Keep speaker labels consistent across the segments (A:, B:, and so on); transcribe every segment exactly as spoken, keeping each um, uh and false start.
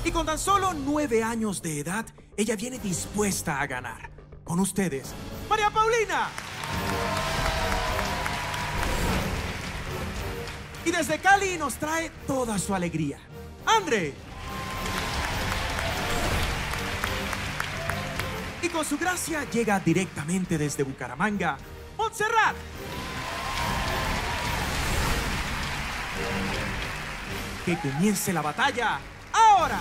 A: Y con tan solo nueve años de edad, ella viene dispuesta a ganar. Con ustedes, María Paulina. Y desde Cali nos trae toda su alegría, Andre. Y con su gracia llega directamente desde Bucaramanga, Montserrat. Que comience la batalla ahora.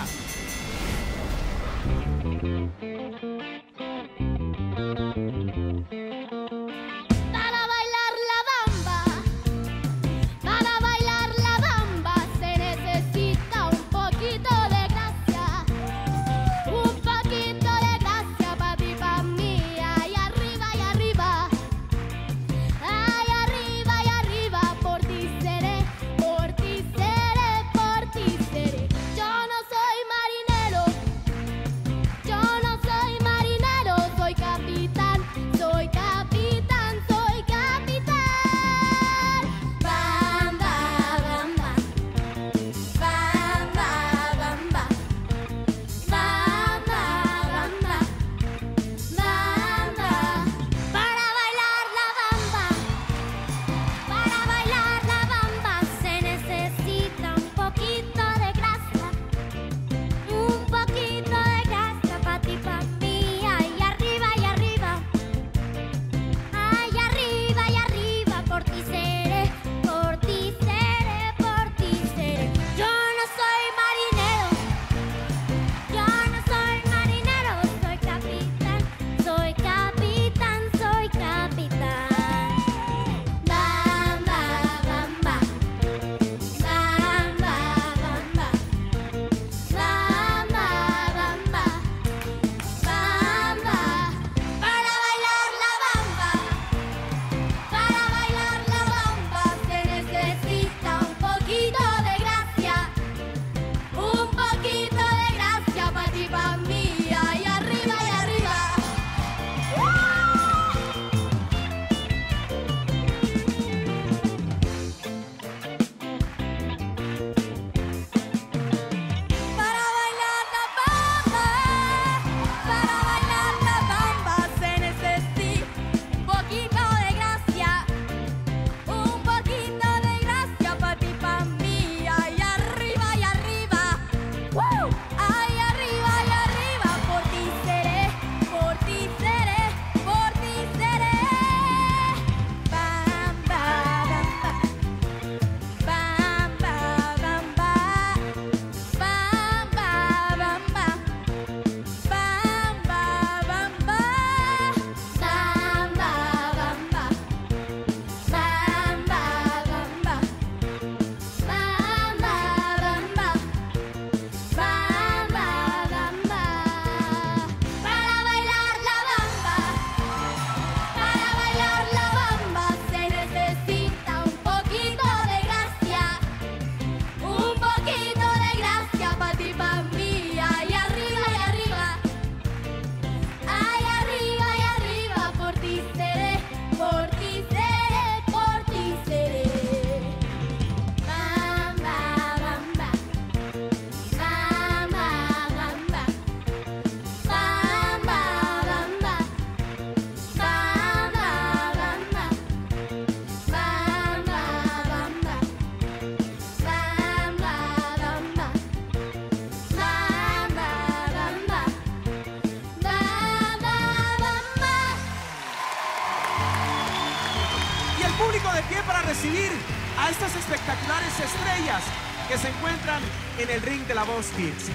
A: De pie para recibir a estas espectaculares estrellas que se encuentran en el ring de La Voz Kids.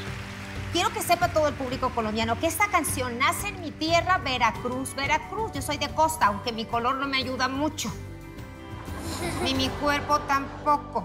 B: Quiero que sepa todo el público colombiano que esta canción nace en mi tierra, Veracruz. Veracruz, yo soy de costa, aunque mi color no me ayuda mucho. Ni mi cuerpo tampoco.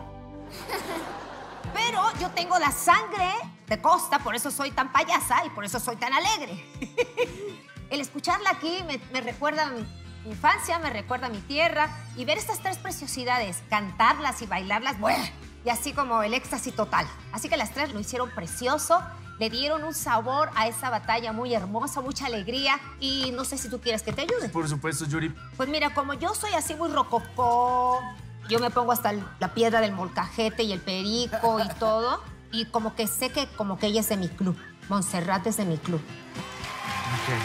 B: Pero yo tengo la sangre de costa, por eso soy tan payasa y por eso soy tan alegre. El escucharla aquí me, me recuerda mi infancia, me recuerda a mi tierra, y ver estas tres preciosidades, cantarlas y bailarlas, bueno, y así como el éxtasis total. Así que las tres lo hicieron precioso, le dieron un sabor a esa batalla muy hermosa, mucha alegría, y no sé si tú quieres que te ayude.
A: Por supuesto, Yuri.
B: Pues mira, como yo soy así muy rococó, yo me pongo hasta el, la piedra del molcajete y el perico y todo, Y como que sé que como que ella es de mi club. Montserrat es de mi club.
A: Ok.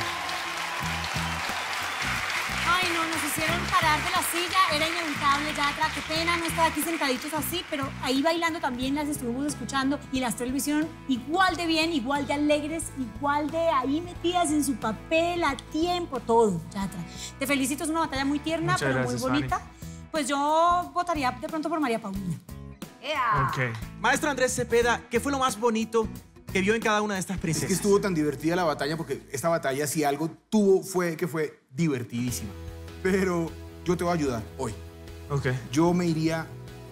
C: Ay, no, nos hicieron parar de la silla, era inevitable, Yatra, qué pena no estar aquí sentaditos así, pero ahí bailando también las estuvimos escuchando y las tres lo hicieron igual de bien, igual de alegres, igual de ahí metidas en su papel, a tiempo, todo, Yatra. Te felicito, es una batalla muy tierna,
A: Muchas
C: pero
A: gracias,
C: muy bonita.
A: Fanny.
C: Pues yo votaría de pronto por María Paulina.
B: Yeah.
A: Ok. Maestro Andrés Cepeda, ¿qué fue lo más bonito que vio en cada una de estas
D: Es
A: princesas?
D: que estuvo tan divertida la batalla porque esta batalla, si algo tuvo, fue que fue divertidísima. Pero yo te voy a ayudar hoy.
A: Ok.
D: Yo me iría...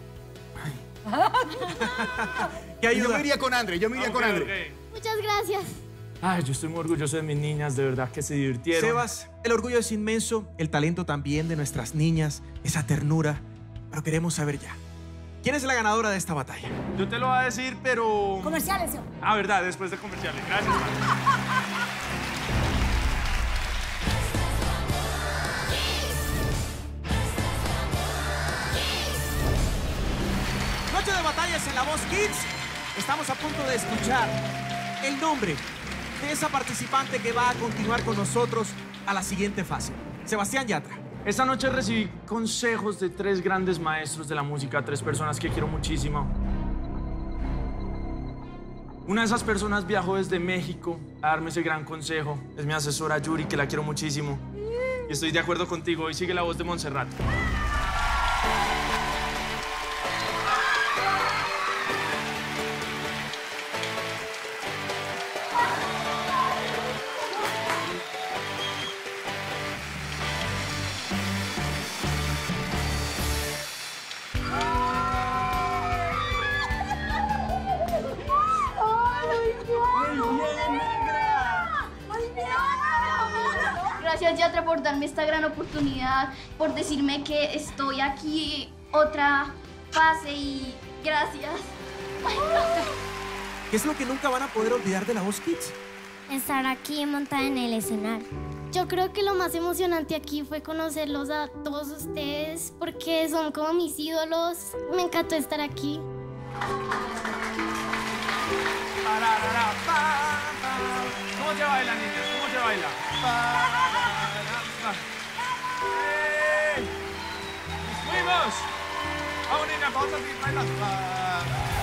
A: ¿Qué ayuda?
D: Yo me iría con André, yo me iría
E: Ok,
D: con André.
E: ok.
F: Muchas gracias.
E: Ay, yo estoy muy orgulloso de mis niñas, de verdad que se divirtieron.
A: Sebas, el orgullo es inmenso, el talento también de nuestras niñas, esa ternura, pero queremos saber ya. ¿Quién es la ganadora de esta batalla?
E: Yo te lo voy a decir, pero...
C: Comerciales, ¿sí?
E: Ah, verdad, después de comerciales. Gracias, Fanny.
A: Noche de batallas en La Voz Kids. Estamos a punto de escuchar el nombre de esa participante que va a continuar con nosotros a la siguiente fase. Sebastián Yatra.
E: Esta noche recibí consejos de tres grandes maestros de la música, tres personas que quiero muchísimo. Una de esas personas viajó desde México a darme ese gran consejo. Es mi asesora Yuri, que la quiero muchísimo. Y estoy de acuerdo contigo. Hoy sigue la voz de Montserrat.
F: Gracias, Yatra, por darme esta gran oportunidad, por decirme que estoy aquí otra fase y gracias.
A: ¿Qué es lo que nunca van a poder olvidar de La Voz Kids?
G: Estar aquí montada en el escenario.
F: Yo creo que lo más emocionante aquí fue conocerlos a todos ustedes porque son como mis ídolos. Me encantó estar aquí.
E: ¿Cómo se baila, niñas? ¿Cómo se baila? ¡Ey! ¡Nos fuimos! ¡Vamos, niñas! ¡Vamos a seguir bailando!